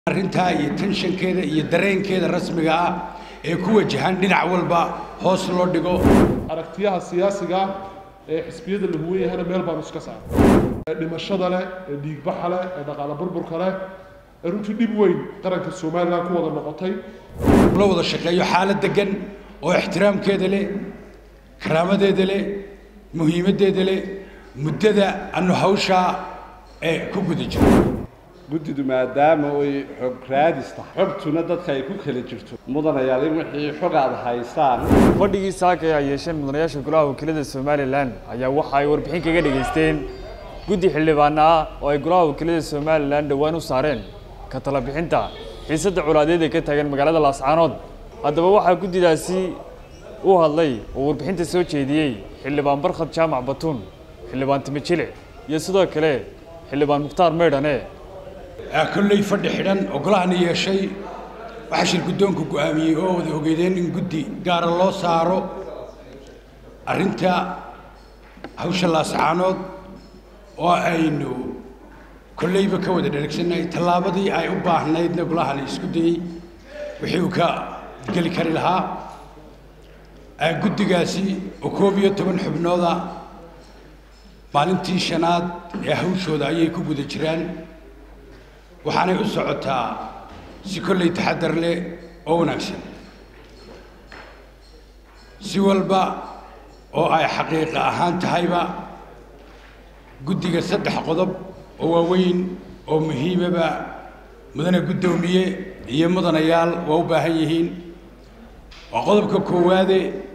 arrinta iyo tensionkeeda iyo dareenkeeda rasmiga ah ee ku wajahan dhinac walba hoos loo dhigo aragtiyaha siyaasiga ee xisbiyada lagu weeyahayna meel baan iska saaray dhimashada leh dhiigbaxa leh dhaqaale burburka leh runtii dib weyn qaranka Soomaaliland ku wada noqotay la wada shaqeeyo xaalad degan oo ixtiraamkeeda leh karaamadeeda leh muhiimadeeda leh muddada aanu hawsha ee ku guda jirno guddidu maadaama ay xog raadis tahay xogtuna dadka ay ku kala jirto mudanayaal in wixii xog aad haystaan fadhigii saaka ay yeesheen mudanayaasha golaha wakiilada Soomaaliland ayaa waxa ay warbixin kaga dhageysteen guddi xildhibaan ah oo ay golaha wakiilada Soomaaliland dhawaan u saareen ka tala bixinta xiisadda culaadeed ee ka taagan magaalada Laascaanood haddaba waxa guddidaasi u hadlay oo warbixinta soo jeediyay xildhibaan Barkhad Jaamac Batuun xildhibaan Timajile iyo sidoo kale xildhibaan Mukhtaar Meydhane كلي فرد حدن وقلاني يا شيء وحش القدون كقامي أو ذي وجدين جدي قار الله صاروا أرنتا هوش الله سعانود وأينو كلي بكود الدركشن تلابدي أي أباه نيد نقولها ليسكدي وحيوكا قال كريلها جدي قاسي وكوبية تمن حبنودا مالنتي شناد يهوش وذا يكوب ذكران waxaanay u socotaa si kolley taxadar leh oo wanaagsan si walba oo ay xaqiiqo ahaan tahayba guddiga saddex qodob oo waaweyn oo muhiimaba mudane guddoomiye iyo mudanayaal waa u baahan yihiin waa qodobka koowaade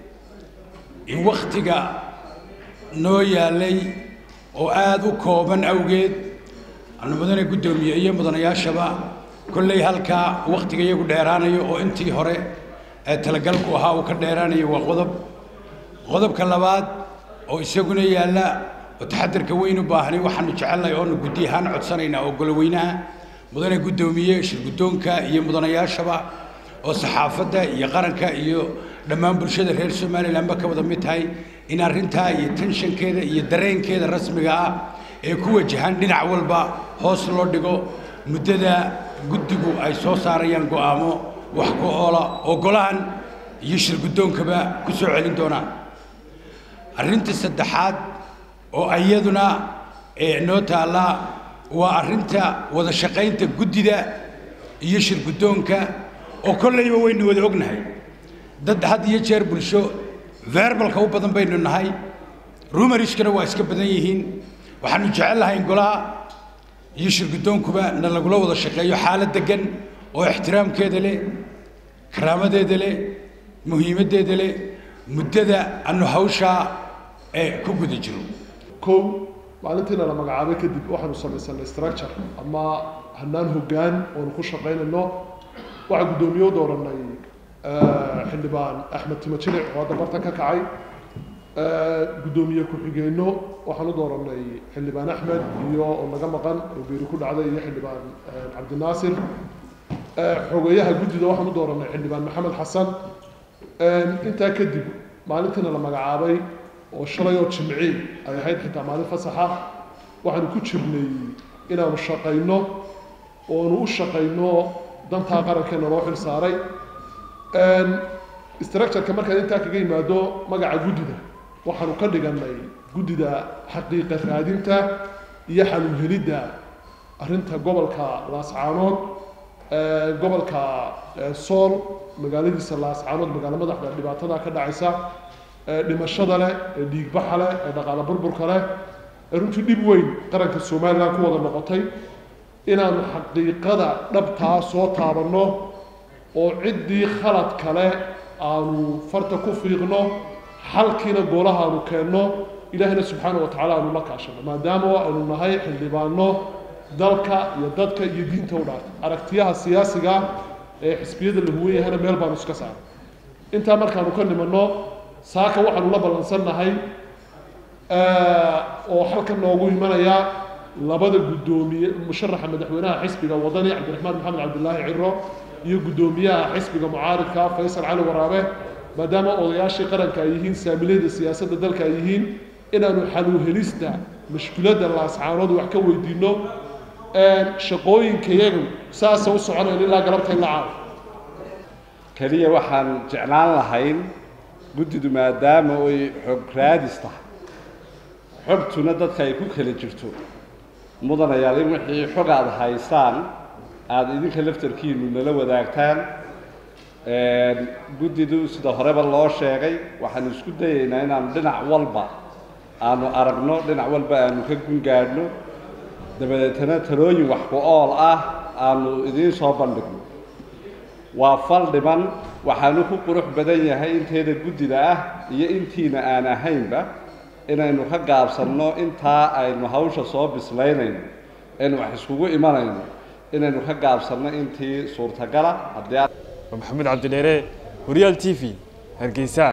in wakhtiga noo yaalay oo aad u kooban awgeed أنا مدن قدومي أيه مدن يا شباب كل هالكا وقت جاي يقول ديراني أو أنتي هراء تلقلك وها وكديراني وغضب غضب كلابات أو يسقوني يلا وتحضر كوين وباهني وحنا جعلنا يقولون قدي هان عطسنا أو قلوينا مدن قدومي شو قدونك أيه مدن يا شباب أو صحافة يقارنك أيه لما برشة الهير سومالي لما كبر متهاي إن الرنتها يتنشن كذا يدرين كذا رسمي ee ku wajahan dhinac walba hoos loo dhigo muddada guddigu ay soo saarayaan go'aamo wax ku oola oo golahan iyo shir guddoonkaba ku soo celin doonaan arrinta saddexaad oo iyaduna noo taala waa arrinta wada shaqaynta guddida iyo shir guddoonka oo kolleyba waynu wada ognahay dad had iyo jeer bulsho verbalka u badan baynu nahay rumorishkana waa iska badan yihiin waxaanu jecelahay in golaha iyo shir guddoonkuba na lagula wada shaqeeyo xaalad degan oo ixtiraamkeeda leh karaamadeeda leh muhiimadeeda leh muddada aanu hawsha ku guda jirno kow maalintiina la magacaabay kadib waxaanu samaysanay structure ama hanaan hoggaan oonu ku shaqaynayno waxaa guddoomiye dooranay xildhibaan Axmed Timajile oo hadda bartan ka kacay gudoomiye ku xigeenno waxaan u dooranay xildhibaan Axmed iyo oo naga maqan oo beeri ku dhacday iyo xildhibaan Cabdinaasir xogayaha guddida waxaan u dooranay xildhibaan Maxamed Xasan intaa kadib maalintiina la magacaabay oo shalay oo Jimci ay ahayd xitaa maalin fasaxa waxaan ku jirnay inaanu shaqayno oo u shaqayno danta qarankeena loo xil saaray structure-ka markaad intaa kaga yimaado magaca guddida waxaanu ka dhiganay guddida xaqiiqa raadinta iyo xalul helidda arrinta gobolka Laascaanood gobolka Sool magaaladiisa Laascaanood magaalo madaxda dhibaatada ka dhacaysa dhimashada leh dhiigbaxa leh dhaqaale burburka leh runtii dib weyn qaranka Soomaaliland ku wada noqotay inaanu xaqiiqada dhabtaa soo taabanno oo ciddii khalad kale aanu farta ku fiiqno xalkiina golaha aanu keenno ilaahina subxaanahu wa tacaala aanu la kaashano maadaama aynu nahay xildhibaano dalka iyo dadka iyo diinta u dhaartay aragtiyaha siyaasiga ee xisbiyada lagu weeyahayna meel baanu iska saaray intaa markaanu ka nimanno saaka waxaanu la ballansannahay oo halkan noogu imanaya labada guddoomiye musharaxa madaxweynaha xisbiga wadani Cabdiraxmaan Maxamed Cabdullaahi Ciro iyo guddoomiyaha xisbiga mucaaridka Faysal Cali Waraabe maadaama odayaashii qaranka ay yihiin saamilayda siyaasadda dalka ay yihiin inaanu xal u helista mushkiladda Laascaanood wax ka weydiino shaqooyinkayagu saasa u soconayn ilaa galabta in la caawo keliya waxaan jeclaan lahayn guddidu maadaama ay xog raadis tahay xogtuna dadka ay ku kala jirto mudanayaal in wixii xog aad haysaan aada idinka laftarkiinu nala wadaagtaan guddidu sida horeba loo sheegay waxaan isku dayaynaa inaanu dhinac walba aanu aragno dhinac walba aanu ka gungaadhno dabadeetana talooyin wax ku ool ah aanu idiin soo bandhigno waa fal dhiman waxaanu ku qurux badan yahay inteeda guddida ah iyo intiina aan ahaynba inaynu ka gaabsanno intaa aynu hawsha soo bislaynayno aynu wax iskugu imanayno inaynu ka gaabsanno intii suurtagala haddii maxamed cabdidheere Horyal TV Hargeysa.